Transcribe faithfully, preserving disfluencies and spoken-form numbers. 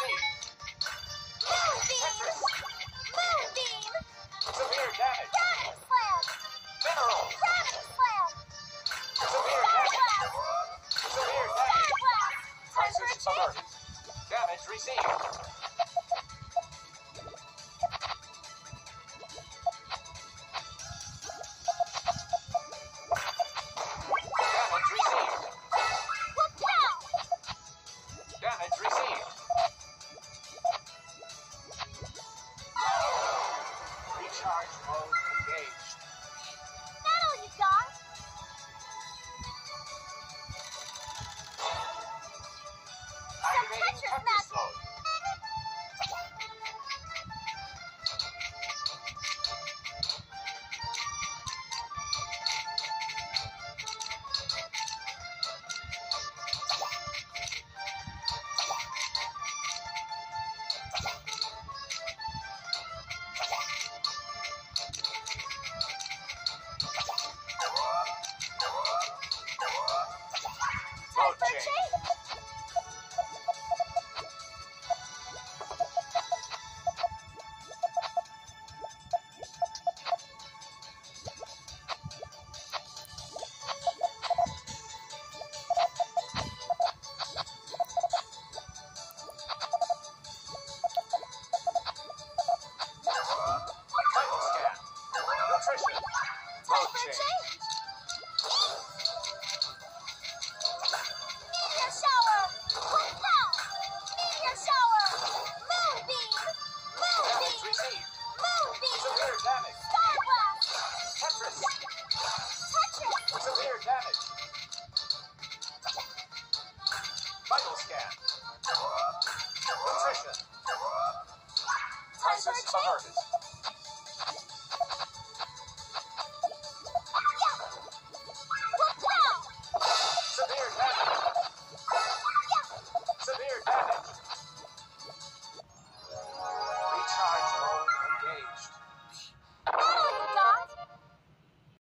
received. Moonbeam! Tetris. Moonbeam! Severe damage. Gravity slam! Mineral. Gravity slam! Severe Star damage. blast! Severe Star damage. blast! Time for a Crisis change! averted. Damage received. Damage received. Whoop-pow! Damage received. Recharge mode engaged. That all you got? Activating Tetris Tetris magic. mode. Time Mode for a change. change! Vital scan. Nutrition. Time Mode for a change. change! Meteor shower! Whoop-pow! Meteor shower! Moonbeam! Damage Moonbeam! received. Moonbeam! Severe damage. Star blast! Tetris. Tetris! Severe damage. Vital scan. Nutrition. Time for a Crisis change! averted. Whoop-pow! Severe damage. Severe damage.